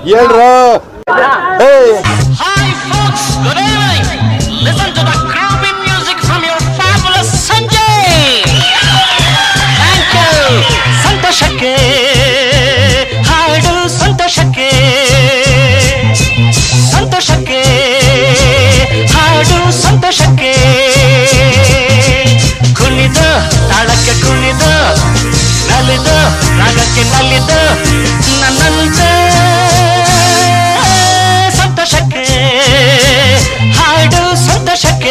ಹೇಳ್ರೋ. Hi folks, good evening. Listen to the groovy music from your fabulous Sanjay. Thank you. ಸಂತೋಷಕ್ಕೆ ಹಾಡು, ಸಂತೋಷಕ್ಕೆ ಸಂತೋಷಕ್ಕೆ ಹಾಡು, ಸಂತೋಷಕ್ಕೆ ಕುಣಿದ ತಾಳಕ್ಕೆ ಕುಣಿದ ನಲಿದ ರಾಗಕ್ಕೆ ನಲಿದ ನನ್ನಂತೆ ಸಂತೋಷಕ್ಕೆ ಹಾಡು, ಸಂತೋಷಕ್ಕೆ.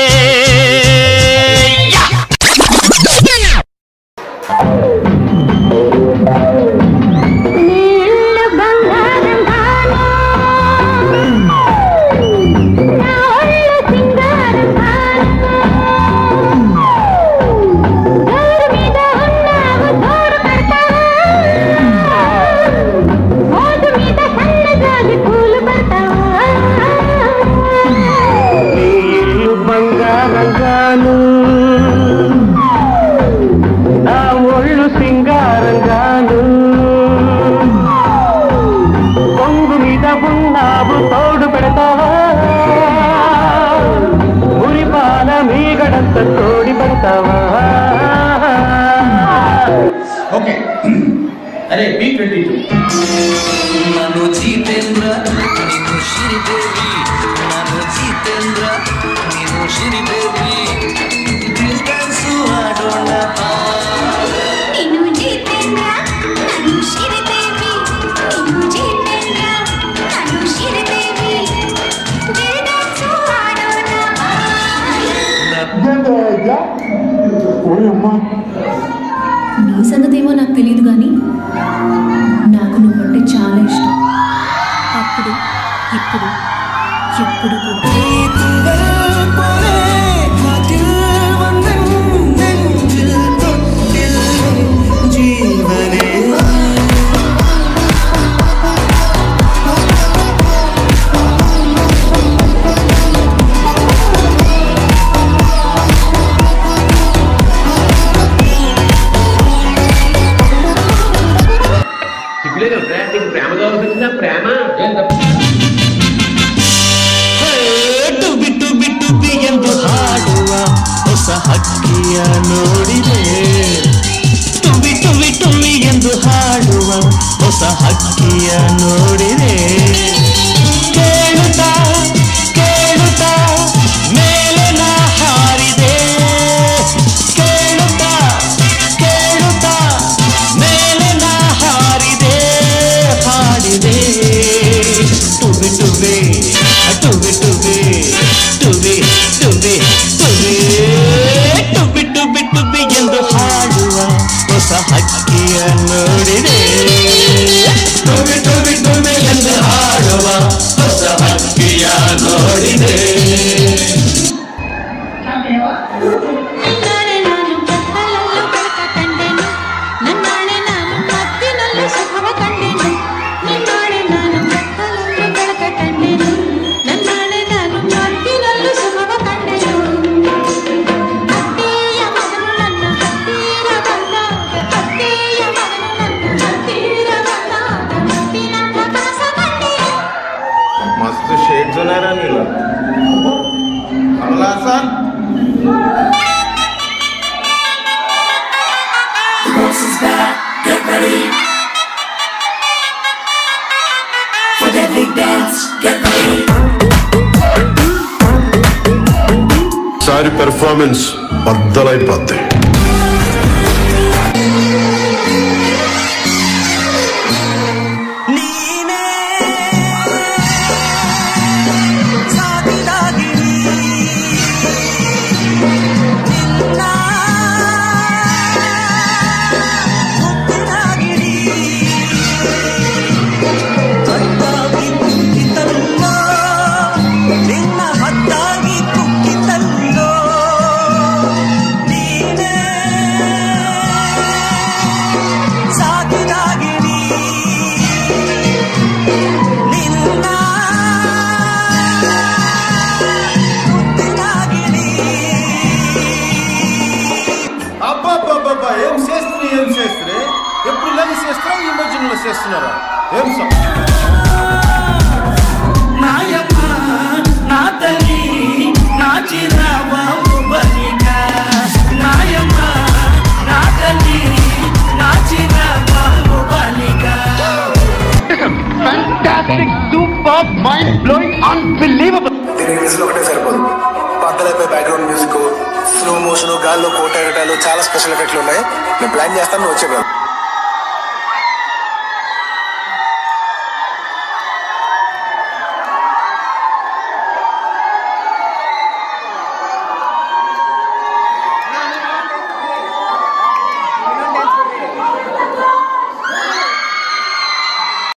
Okay. अरे B22. ನಾನು ಜಿತೇಂದ್ರ ನೀನು ಶ್ರೀದೇವಿ, ನಾನು ಜಿತೇಂದ್ರ ನೀನು ಶ್ರೀದೇವಿ, ದಿಲ್ ಡ್ಯಾನ್ಸು ಆಡೋಣ. ನೀನು ಜಿತೇಂದ್ರ ನಾನು ಶ್ರೀದೇವಿ, ನೀನು ಜಿತೇಂದ್ರ ನಾನು ಶ್ರೀದೇವಿ, ದಿಲ್ ಡ್ಯಾನ್ಸು ಆಡೋಣ. నీ సంగతేమో నాకు తెలియదు కానీ నాకు నువ్వంటే చాలా ఇష్టం. అప్పుడు ఇప్పుడు ఎప్పుడు కూడా ప్రేమ కావాల్సిన ప్రేమ ಬಿಟ್ಟು ಬಿಟ್ಟು ಎಂದು ಹಾಡುವ ಹೊಸ ಹಕ್ಕಿಯ ನೋಡಿದೆ, ಟುವಿ ಟುವಿ ಟುವಿ ಎಂದು ಹಾಡುವ ಹೊಸ ಹಕ್ಕಿಯ ನೋಡಿದೆ. ಕೇಳುತ್ತಾ ಕೇಳುತ್ತಾ ಮೇಲೆ ನಾ ಹಾರಿದೆ, ಕೇಳುತ್ತಾ ಕೇಳುತ್ತಾ ಮೇಲೆ ನಾ ಹಾರಿದೆ, ಹಾಡಿದೆ. ಟುವಿ ಟುವಿ ಟುವಿ ಟುವಿ ಟುವಿ ಟುವಿ ಟುವಿ ಟುವಿ ಟುವಿ ಟುವಿ ಎಂದು ಹಾಡುವ ಹೊಸ ಹಕ್ಕಿಯ ನೋಡಿದೆ, ಟುವಿ ಟುವಿ ಟುವಿ ಎಂದು ಹಾಡುವ ಹೊಸ ಹಕ್ಕಿಯ ನೋಡಿದೆ. मस्त शेड जो नाही राहिलेला आपला असा सारी परफॉर्मेंस बदलైపోద్ది. ఏం చేస్తే ఎప్పుడు లైవ్ చేస్తారా ఈ మధ్యలో చేస్తున్నారా ఏం సార్ దీనికి విజిల్ ఒకటే సరిపోదు, పక్కలైపోయి బ్యాక్గ్రౌండ్ మ్యూజిక్, స్లో మోషన్, గాల్లో కోట ఎగటాలు, చాలా స్పెషల్ ఎఫెక్ట్లు ఉన్నాయి. నేను ప్లాన్ చేస్తాను, నువ్వు వచ్చే కదా.